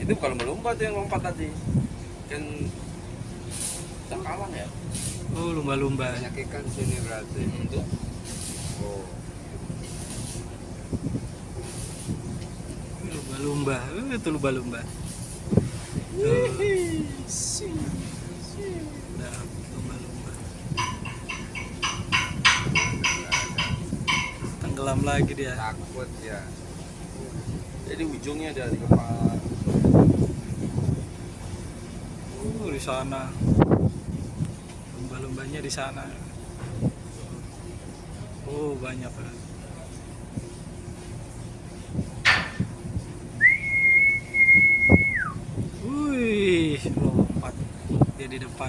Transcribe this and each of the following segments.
Itu bukan lumba-lumba tuh yang lompat tadi. Kan cakalang ya. Oh, lumba-lumba. Banyak ikan sini berarti. Tuh. Oh. Lumba-lumba. Itu lumba-lumba. Nah, lumba-lumba. Tenggelam lagi dia. Takut ya. Jadi ujungnya ada di kepala. Di sana. Lumba-lumbanya di sana. Oh, banyak. Wih, lompat dia di depan.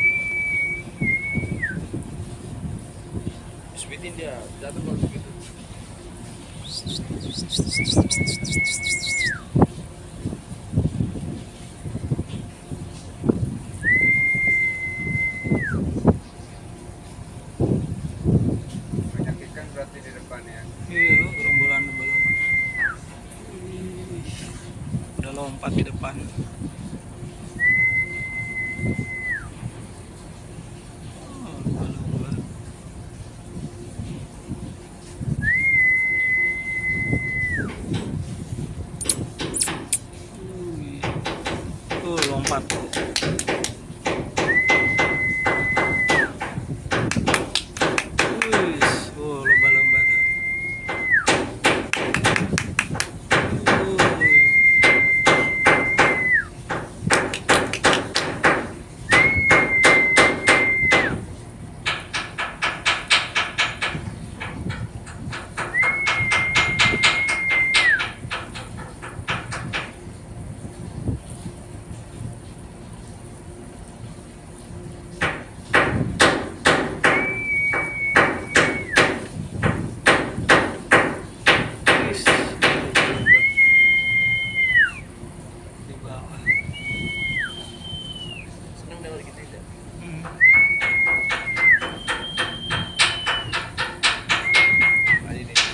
Speedin dia, jatuh kalau begitu. Banyak ikan berarti di depan ya. Iya, gerombolan lumba-lumba. Wih, udah lompat di depan. Oh, lumba-lumba. Wih. Oh, lompat. Wih, oh, lumba-lumba tuh. Di bawah. Seneng dia lagi gitu ya. Tadi nih.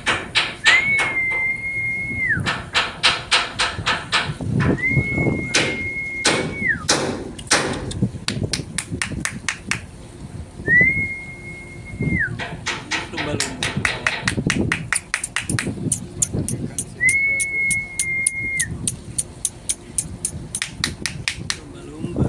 Lumba-lumba. Banyak ikan sini berarti. Lumba-lumba.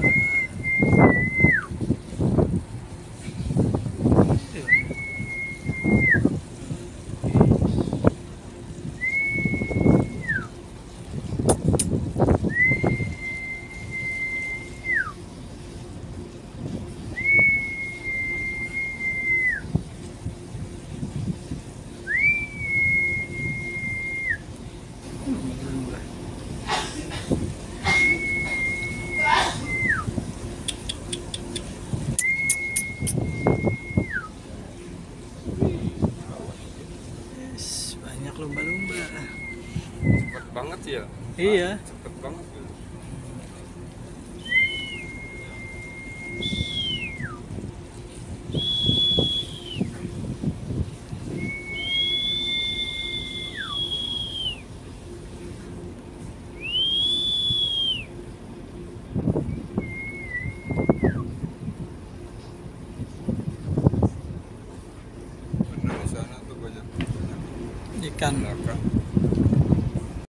Lumba-lumba. Yes, banyak lumba-lumba. Cepet banget ya. Iya. Cepet banget. Benar di sana tuh banyak Ikan. belakang.